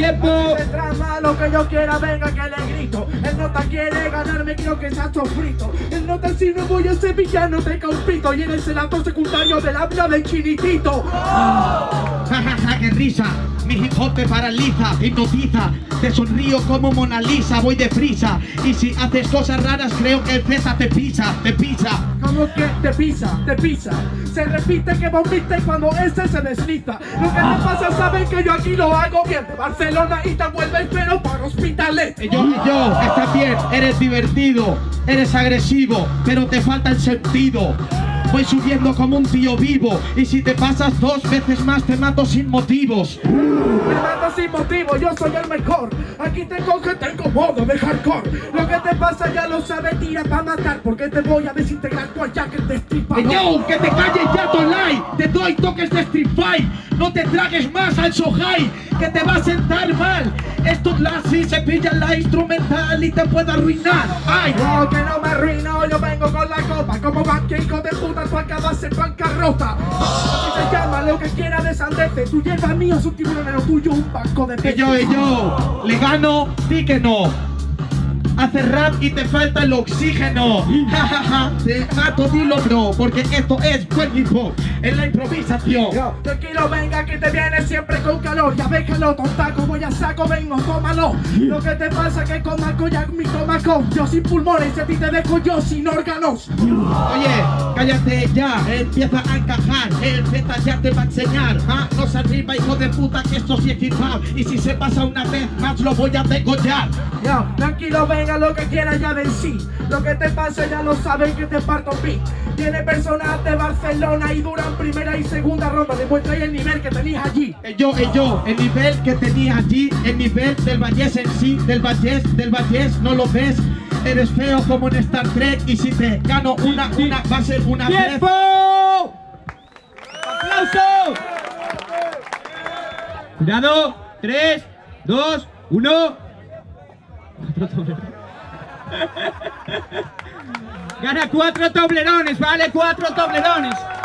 ¡Tiempo! Trama lo que yo quiera, venga que le grito. El nota quiere ganarme, creo que se ha sofrito. El nota si no voy a ser villano te compito. Y eres el acto secundario del habla de Chinitito. Jajaja, qué risa. Mi hip hop te paraliza, te hipnotiza. Te sonrío como Mona Lisa, voy deprisa. Y si haces cosas raras creo que el Z te pisa, te pisa. Como que te pisa, te pisa. Se repite que vomita y cuando ese se desliza. Lo que te pasa, saben que yo aquí lo hago bien. De Barcelona y te vuelves pero para hospitales. Yo, estás bien, eres divertido, eres agresivo, pero te falta el sentido. Voy subiendo como un tío vivo. Y si te pasas 2 veces más te mato sin motivos. Me mato sin motivo, yo soy el mejor. Aquí te coge, tengo modo de hardcore. Lo que te pasa ya lo sabes, tira pa' matar. Porque te voy a desintegrar cual Jack el Destripador. Yo, que te calles ya, Tolai. Te doy toques de Street Fight. No te tragues más al Sohai, que te va a sentar mal. Estos lasis se pillan la instrumental y te puede arruinar. Ay, no, que no me arruino, yo vengo con la copa. Como banque, hijo de puta, tú acabas en bancarrota. Así se llama lo que quiera desandece. Tu hierba mía es un tiburón, lo tuyo un banco de peces. Yo, le gano, di que no. Haces rap y te falta el oxígeno. Jajaja, te mato, dilo bro, porque esto es buen hip hop, en la improvisación. Yo, tranquilo, venga que te viene siempre con calor. Ya ves que lo tontaco voy a saco, vengo, tómalo. Lo que te pasa es que con ya mi tomaco. Yo sin pulmones, a ti te dejo yo sin órganos. Oye, cállate ya, empieza a encajar. El Z ya te va a enseñar. Manos arriba, hijo de puta, que esto sí es hip hop. Y si se pasa una vez más lo voy a degollar. Yo, tranquilo, venga lo que quieras ya vencí. Lo que te pasa ya lo saben que te parto en pi. Tiene personas de Barcelona y duran primera y segunda ronda. Demuestra ahí el nivel que tenías allí. Yo, el nivel que tenías allí. El nivel del Vallés en sí. Del Vallés, ¿no lo ves? Eres feo como en Star Trek. Y si te gano una va a ser una vez. ¡Tiempo! ¡Aplausos! Cuidado, 3, 2, 1. Gana 4 toblerones, vale, 4 toblerones.